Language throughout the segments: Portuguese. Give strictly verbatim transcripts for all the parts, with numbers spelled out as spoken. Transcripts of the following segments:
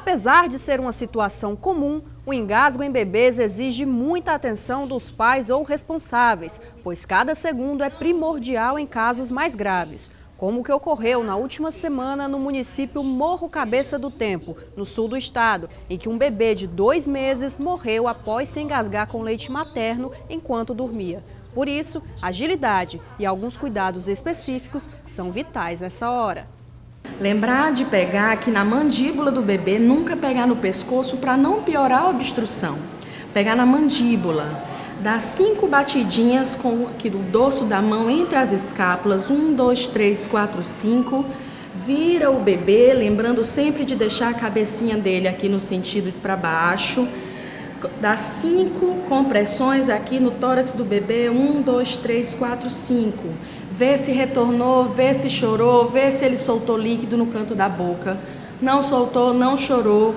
Apesar de ser uma situação comum, o engasgo em bebês exige muita atenção dos pais ou responsáveis, pois cada segundo é primordial em casos mais graves, como o que ocorreu na última semana no município Morro Cabeça do Tempo, no sul do estado, em que um bebê de dois meses morreu após se engasgar com leite materno enquanto dormia. Por isso, agilidade e alguns cuidados específicos são vitais nessa hora. Lembrar de pegar aqui na mandíbula do bebê, nunca pegar no pescoço para não piorar a obstrução. Pegar na mandíbula, dar cinco batidinhas com aqui do dorso da mão entre as escápulas, um, dois, três, quatro, cinco. Vira o bebê, lembrando sempre de deixar a cabecinha dele aqui no sentido para baixo. Dá cinco compressões aqui no tórax do bebê, um, dois, três, quatro, cinco. Vê se retornou, vê se chorou, vê se ele soltou líquido no canto da boca. Não soltou, não chorou,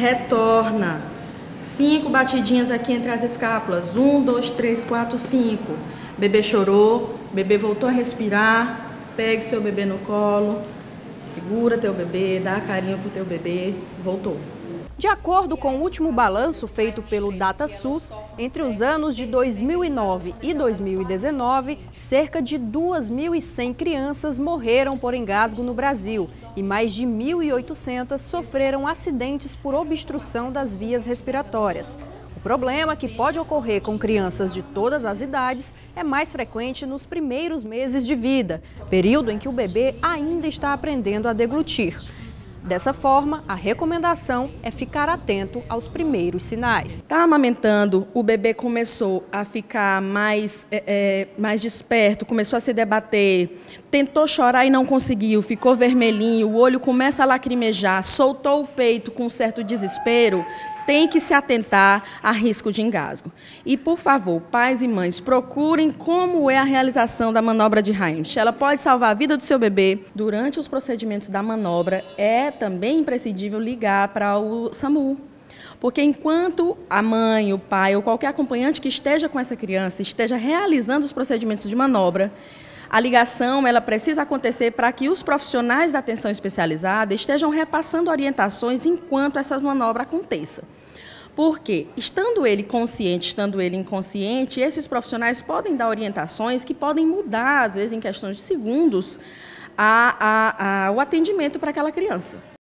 retorna. Cinco batidinhas aqui entre as escápulas, um, dois, três, quatro, cinco. Bebê chorou, bebê voltou a respirar, pegue seu bebê no colo, segura teu bebê, dá carinho pro teu bebê, voltou. De acordo com o último balanço feito pelo DataSUS, entre os anos de dois mil e nove e dois mil e dezenove, cerca de duas mil e cem crianças morreram por engasgo no Brasil e mais de mil e oitocentas sofreram acidentes por obstrução das vias respiratórias. O problema, que pode ocorrer com crianças de todas as idades, é mais frequente nos primeiros meses de vida, período em que o bebê ainda está aprendendo a deglutir. Dessa forma, a recomendação é ficar atento aos primeiros sinais. Está amamentando, o bebê começou a ficar mais, é, é, mais desperto, começou a se debater, tentou chorar e não conseguiu, ficou vermelhinho, o olho começa a lacrimejar, soltou o peito com certo desespero, tem que se atentar a risco de engasgo. E, por favor, pais e mães, procurem como é a realização da manobra de Heimlich. Ela pode salvar a vida do seu bebê. Durante os procedimentos da manobra, é também imprescindível ligar para o SAMU. Porque enquanto a mãe, o pai ou qualquer acompanhante que esteja com essa criança esteja realizando os procedimentos de manobra, a ligação ela precisa acontecer para que os profissionais da atenção especializada estejam repassando orientações enquanto essa manobra aconteça. Porque, estando ele consciente, estando ele inconsciente, esses profissionais podem dar orientações que podem mudar, às vezes em questões de segundos, a, a, a, o atendimento para aquela criança.